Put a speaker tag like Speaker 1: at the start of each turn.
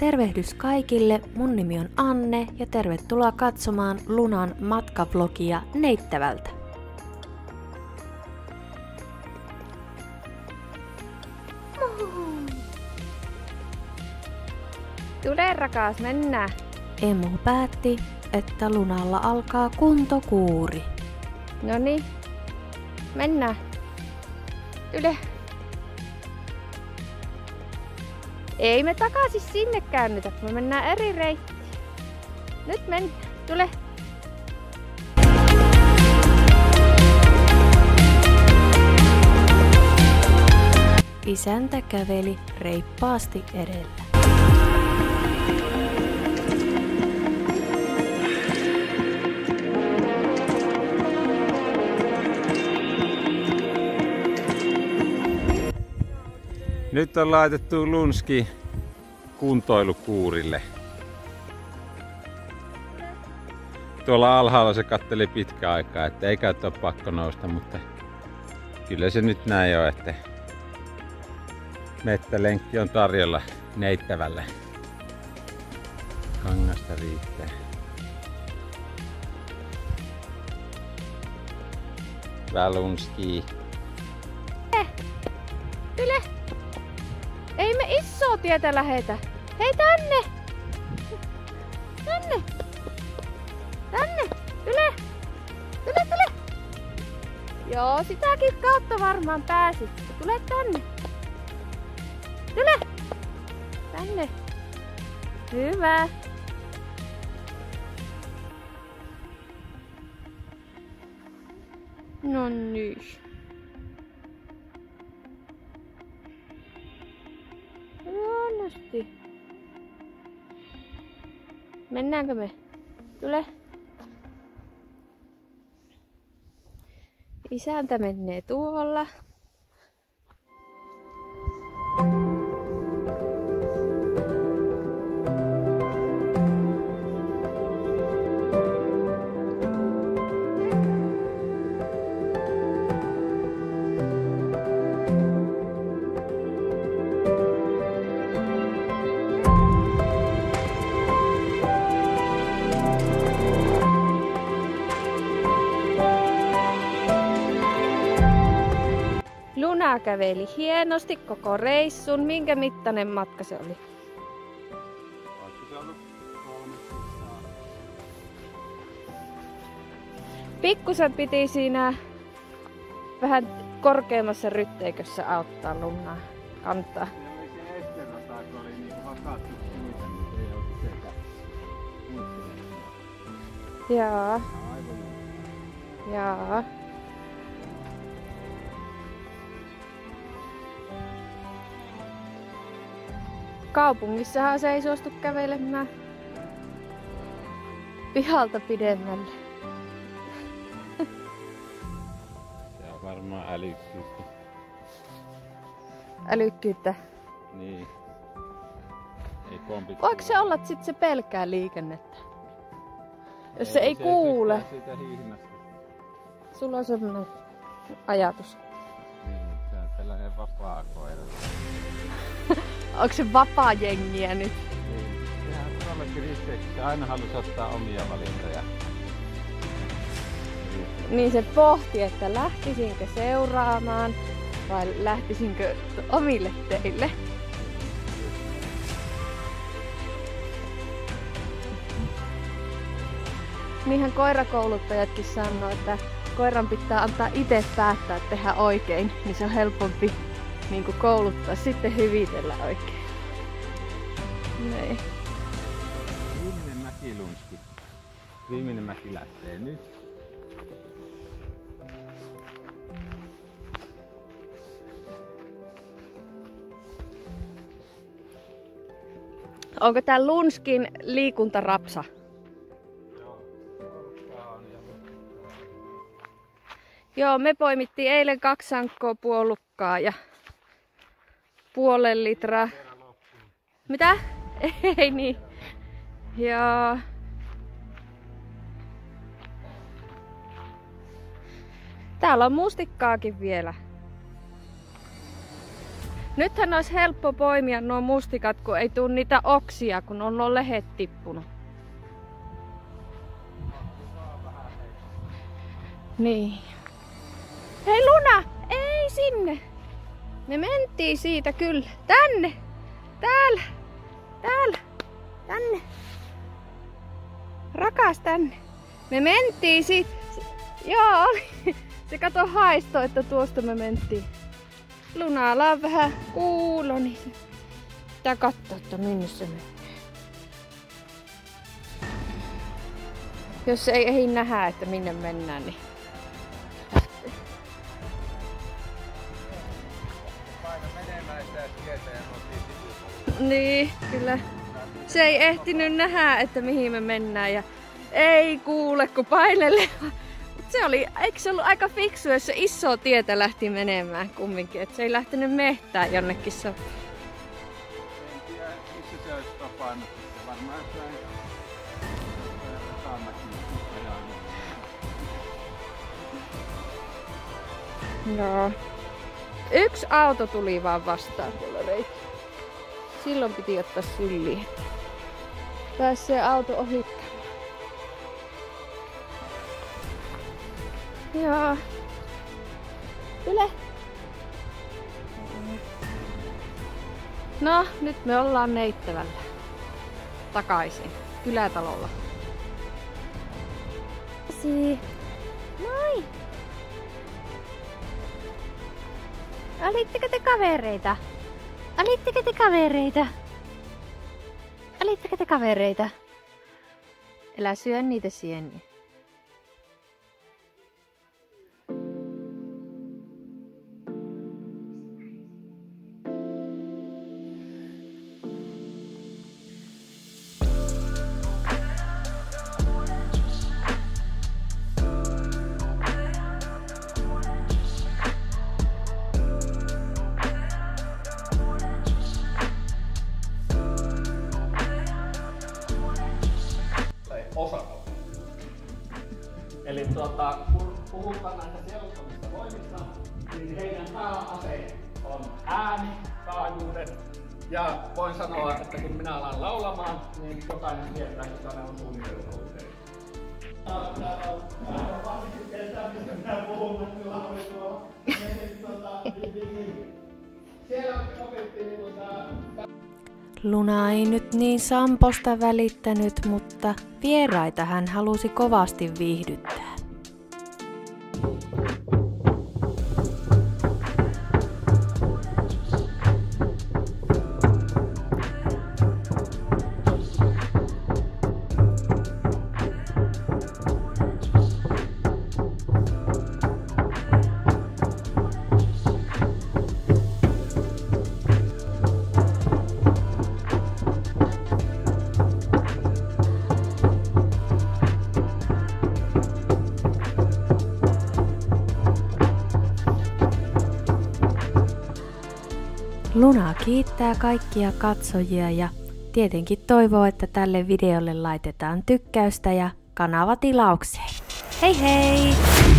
Speaker 1: Tervehdys kaikille, mun nimi on Anne ja tervetuloa katsomaan Lunan matkavlogia Neittävältä.
Speaker 2: Tule rakas, mennään.
Speaker 1: Emu päätti, että Lunalla alkaa kuntokuuri.
Speaker 2: Noniin, mennään. Tule. Ei me takaisin sinne käännytä, me mennään eri reittiin. Nyt mennään, tule.
Speaker 1: Isäntä käveli reippaasti edellä.
Speaker 3: Nyt on laitettu Lunski kuntoilukuurille. Tuolla alhaalla se katteli pitkä aikaa, että ei ole pakko nousta, mutta kyllä se nyt näin on, että mettälenkki on tarjolla Neittävälle. Kangasta riittää. Hyvä Lunski.
Speaker 2: Tule! Ei me isoa tietä lähetä. Hei tänne! Tänne! Tänne! Tule! Tule, tule! Joo, sitäkin kautta varmaan pääsit. Tule tänne! Tule! Tänne! Hyvä! No niin. Huonosti. Mennäänkö me? Tule. Isäntä menee tuolla. Luna käveli hienosti koko reissun. Minkä mittainen matka se oli? Pikkusen piti siinä vähän korkeammassa rytteikössä auttaa Lunaa kantaa. Jaa. Jaa. Kaupungissahan se ei suostu kävelemään pihalta pidemmälle.
Speaker 3: Se on varmaan älykkyyttä.
Speaker 2: Älykkyyttä.
Speaker 3: Niin. Ei kompit.
Speaker 2: Voiko se olla, että sit se pelkää liikennettä? Jos se ei kuule.
Speaker 3: Siitä hihnasta.
Speaker 2: Sulla on semmoinen ajatus.
Speaker 3: Niin, se on tällainen vapaa koira.
Speaker 2: Onko se vapaa jengiä nyt?
Speaker 3: Niin, sehän on tuollakin risteissä. Aina halusi ottaa omia valintoja.
Speaker 2: Niin se pohti, että lähtisinkö seuraamaan vai lähtisinkö omille teille. Niinhän koirakouluttajatkin sanoo, että koiran pitää antaa itse päättää tehdä oikein, niin se on helpompi niin kuin kouluttaa, sitten hyvitellä oikein. Näin.
Speaker 3: Viimeinen mäki Lunski. Viimeinen mäki lähtee nyt.
Speaker 2: Onko tää Lunskin liikuntarapsa? Joo, me poimittiin eilen 2 sankkoa puolukkaa ja puolen litraa. Mitä? Ei niin. Joo. Täällä on mustikkaakin vielä. Nythän olisi helppo poimia nuo mustikat, kun ei tule niitä oksia, kun on nuo lehet tippunut. Niin. Hei Luna! Ei sinne! Me mentiin siitä kyllä. Tänne! Täällä! Täällä! Tänne! Rakas tänne! Me mentiin siitä. Joo! Se kato haisto, että tuosta me mentiin. Lunalla on vähän kuulo, niin se pitää katsoa, että minne se menee. Jos ei ehdi nähdä, että minne mennään, niin lähtee. Niin, kyllä. Se ei ehtinyt nähdä, että mihin me mennään ja ei kuule, kun painelee. Se oli, eikö se ollut aika fiksu, jos se iso tietä lähti menemään kumminkin, että se ei lähtenyt mehtään jonnekin. En
Speaker 3: tiedä, missä se olisi tapannut. Varmaan
Speaker 2: Joo. Yksi auto tuli vaan vastaan tuolla reitillä. Silloin piti ottaa syliin. Pääsee auto ohittamaan. Joo. Tule. No, nyt me ollaan Neittävällä. Takaisin. Kylätalolla.
Speaker 1: Moi! Olitteko te kavereita? Olitteko te kavereita? Olitteko te kavereita? Älä syö niitä sieniä.
Speaker 4: Eli kun puhutaan näistä sieluttamista voimista, niin heidän pääase on ääni, taajuudet. Ja voin sanoa, että kun minä alan laulamaan, niin jokainen tietää, että ne on suunniteltu oikein.
Speaker 1: Luna ei nyt niin Samposta välittänyt, mutta vieraita hän halusi kovasti viihdyttää. Luna kiittää kaikkia katsojia ja tietenkin toivoo, että tälle videolle laitetaan tykkäystä ja kanava tilaukseen. Hei hei!